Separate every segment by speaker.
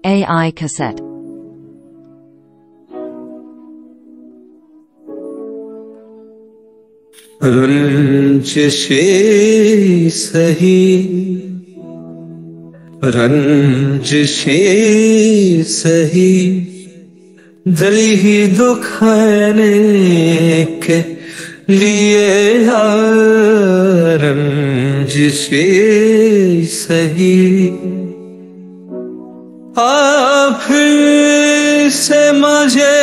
Speaker 1: AI cassette.
Speaker 2: रंजिशे सही रंजिशे सही दिल ही दुखाने के लिए रंजिशे सही आप से मुझे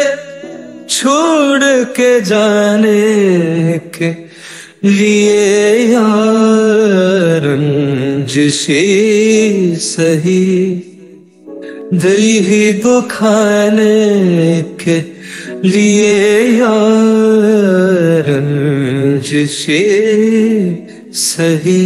Speaker 2: छोड़ के जाने के लिए रंजिशे सही दिल ही दुखाने के लिए रंजिशे सही।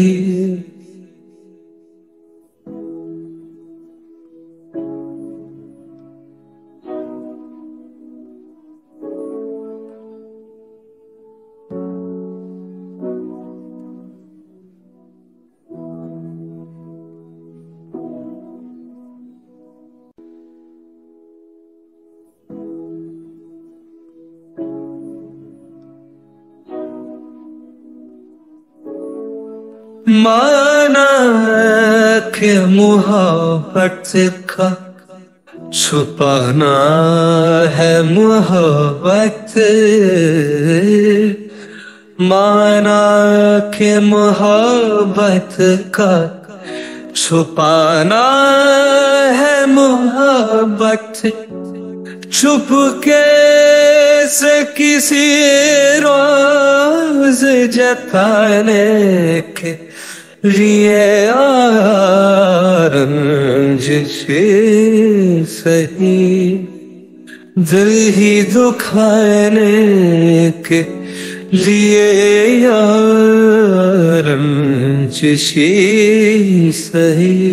Speaker 2: माना के मोहब्बत का छुपाना है मोहब्बत, माना के मोहब्बत का छुपाना है मोहब्बत, चुपके से किसी रोज जताने के लिए रंजिशे सही दिल ही दुखाने के लिए रंजिशे सही।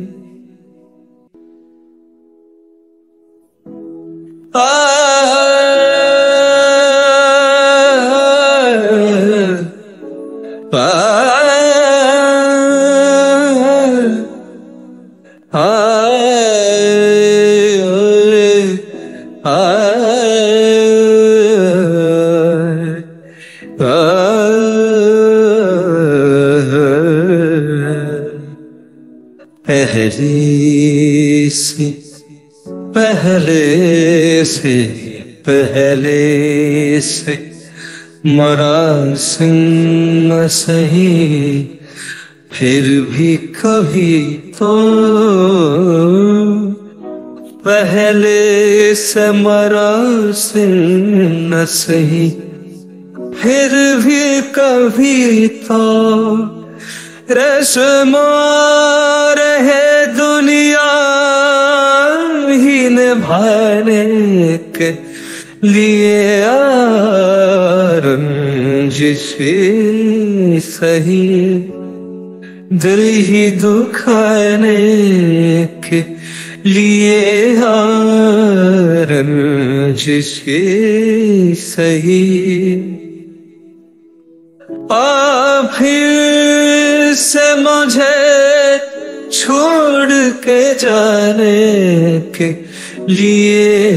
Speaker 2: पहले से मरासिम सही फिर भी कभी तो पहले से मरासिम सही फिर भी कभी तो रस्म रहे दुनिया ही निभाने के लिए रंजिशे सही दिल ही दुखाने के लिए रंजिशे सही। आप से मुझे छोड़ के जाने के लिए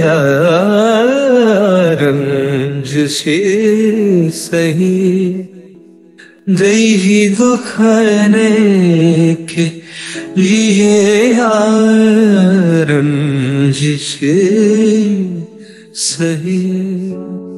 Speaker 2: रंजिशे सही दिल ही दुखाने के लिए रंजिशे सही।